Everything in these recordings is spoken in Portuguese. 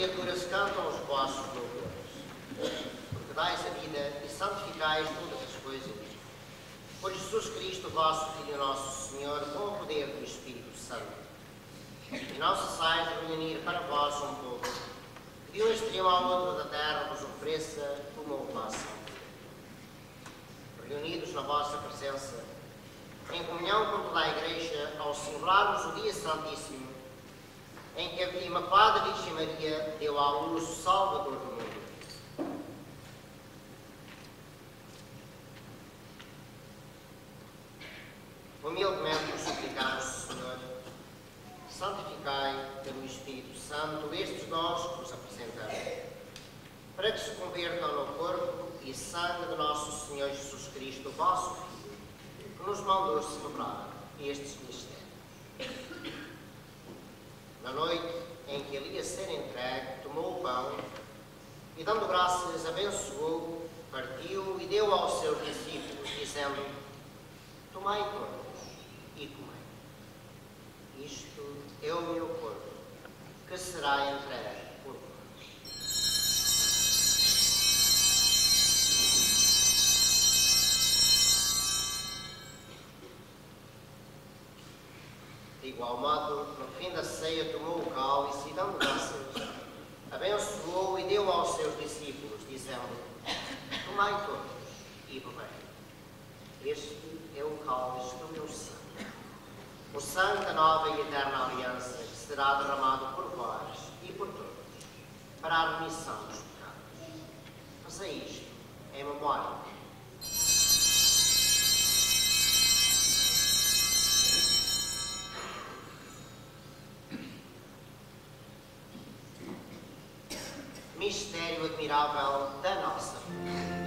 criaturas cantam os vossos louvores, porque dais a vida e santificais todas as coisas. Por Jesus Cristo, vosso Filho nosso Senhor, com o poder do Espírito Santo. E não cessais de reunir para vós um povo, que de um extremo ao outro da terra vos ofereça uma oblação. Reunidos na vossa presença, em comunhão com toda a Igreja, ao celebrarmos o dia Santíssimo, em que a Imaculada Virgem Maria deu à luz o Salvador do mundo. Humildemente vos suplicamos, Senhor, santificai pelo Espírito Santo estes dons que vos apresentamos, para que se convertam no corpo e sangue de nosso Senhor Jesus Cristo, vosso Filho, que nos mandou celebrar estes mistérios. Na noite em que ele ia ser entregue, tomou o pão e, dando graças, abençoou, partiu e deu aos seus discípulos, dizendo: tomai todos e comei. Isto é o meu corpo, que será entregue por vós. De igual modo, no fim da ceia, tomou o cálice e, dando graças, abençoou e deu aos seus discípulos, dizendo: tomai todos e bebei. Este é o cálice do meu sangue, o sangue da nova e eterna aliança, que será derramado por vós e por todos, para a remissão dos pecados. Fazei isto em memória de mim. Mistério admirável da nossa fé.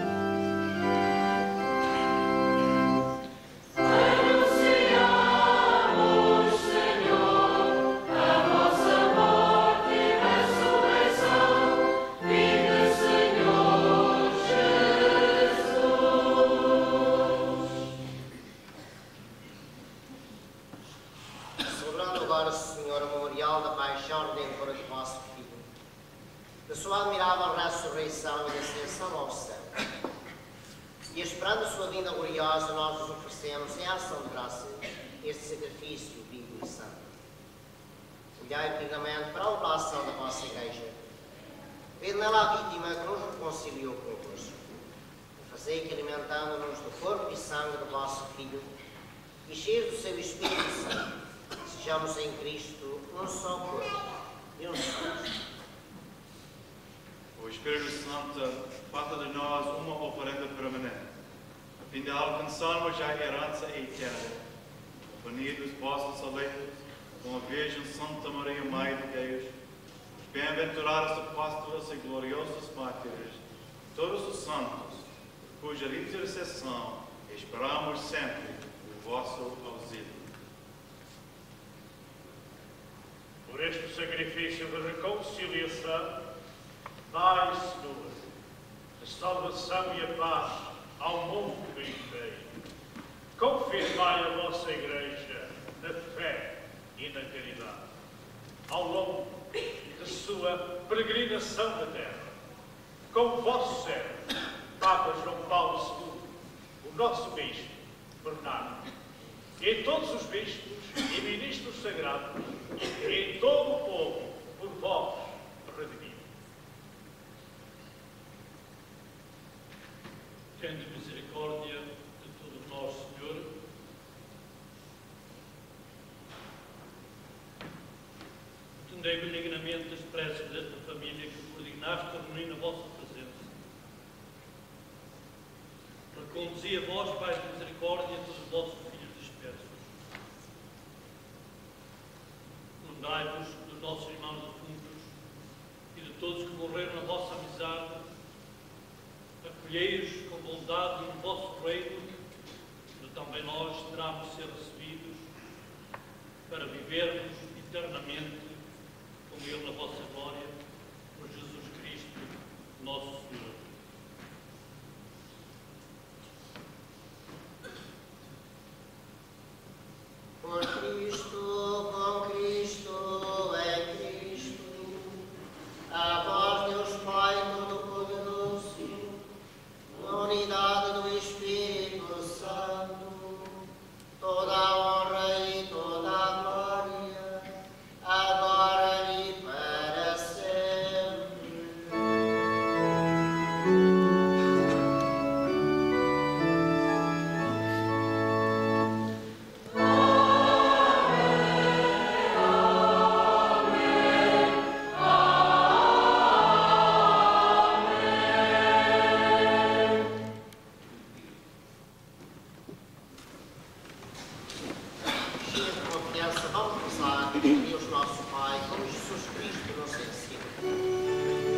Da sua admirável ressurreição e ascensão ao céu. E esperando a sua vinda gloriosa, nós vos oferecemos, em ação de graças, este sacrifício vivo e santo. Olhai benignamente para a oblação da vossa Igreja. Vede nela a vítima que nos reconciliou convosco. E fazei que, alimentando-nos do corpo e sangue do vosso Filho, e cheios do seu Espírito Santo, sejamos em Cristo um só corpo e um só Espírito. O Espírito Santo faça de nós uma oferenda permanente, a fim de alcançarmos a herança eterna, unidos vossos eleitos, com a Virgem Santa Maria, Mãe de Deus, os bem-aventurados apóstolos e gloriosos mártires, todos os santos, cuja intercessão esperamos sempre o vosso auxílio. Por este sacrifício de reconciliação, dai, Senhor, a salvação e a paz ao mundo inteiro. Confirmai a vossa Igreja na fé e na caridade, ao longo de sua peregrinação na terra. Com o vosso servo, Papa João Paulo II, o nosso Bispo, Bernardo, e todos os bispos e ministros sagrados, e todo o povo, por vós, redimido. Tende misericórdia de todos nós, Senhor. Atendei benignamente as preces desta família que por dignaste a reunir na vossa presença. Reconduzi a vós, Pai de misericórdia, todos os vossos filhos dispersos. Lembrai-vos dos nossos irmãos defuntos e de todos que morreram na vossa amizade. Acolhei-os com bondade no vosso reino, onde também nós esperamos ser recebidos, para vivermos eternamente com Ele na vossa glória, por Jesus Cristo, nosso Senhor. Por Cristo, com Cristo, em Cristo, A vós, Deus Pai Todo-Poderoso, na unidade do Espírito Santo, toda a honra e toda a glória, agora e para sempre. Cheio de confiança, vamos começar a Deus nosso Pai, como Jesus Cristo nos ensina.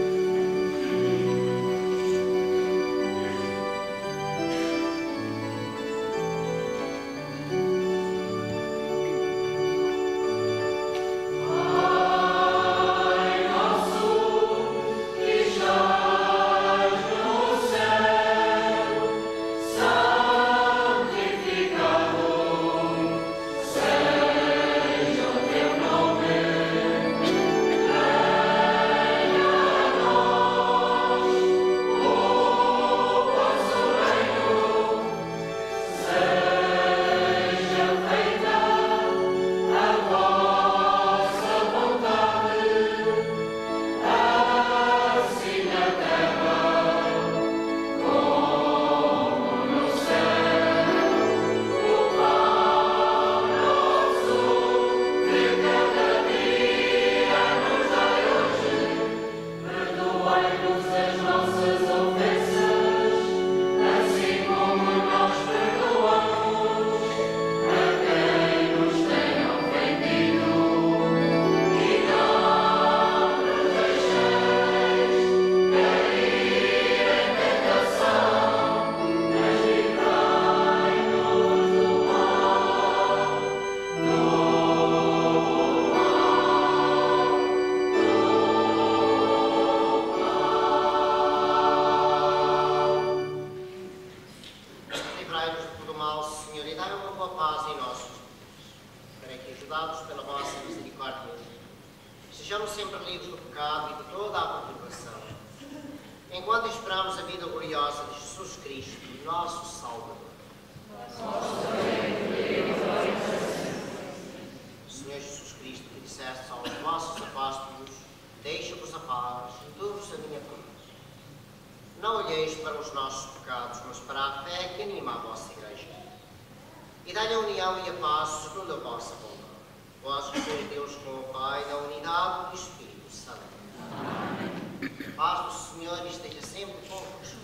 Livrai-nos de todo mal, Senhor, e dai uma boa paz em nossos dias, para que, ajudados pela vossa misericórdia, sejamos sempre livres do pecado e de toda a perturbação, enquanto esperamos a vida gloriosa de Jesus Cristo, nosso Salvador. Senhor Jesus Cristo, que disseste aos vossos apóstolos, deixa-vos a paz, dou-vos a minha paz. Não olheis para os nossos pecados, mas para a fé que anima a vossa Igreja. E dai-lhe a união e a paz segundo a vossa vontade. Vós que sois Deus com o Pai, na unidade do Espírito Santo. Amém. A paz do Senhor esteja sempre convosco.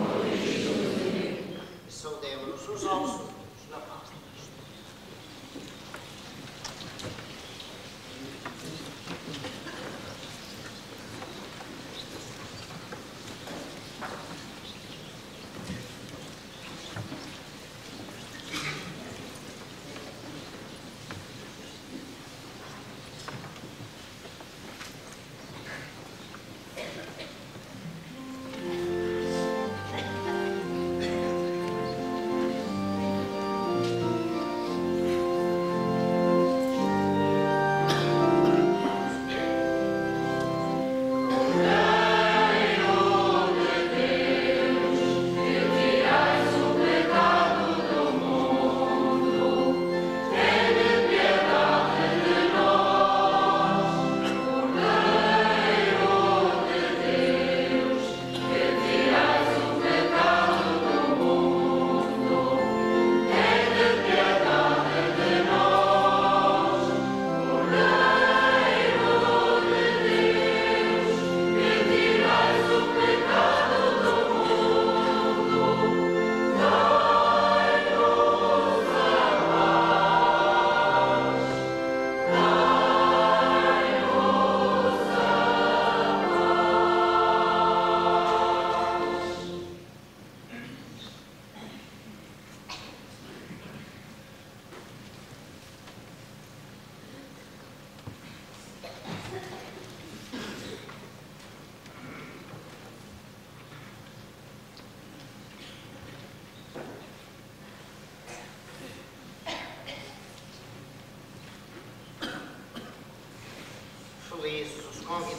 E saudemos-nos uns aos outros na paz de Cristo.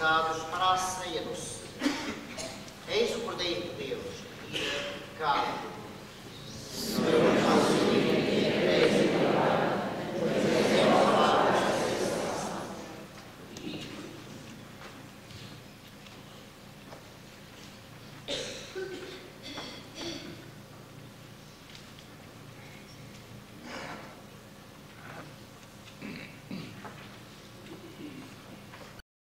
convidados para a ceia do Senhor. Eis o Cordeiro de Deus que tira o pecado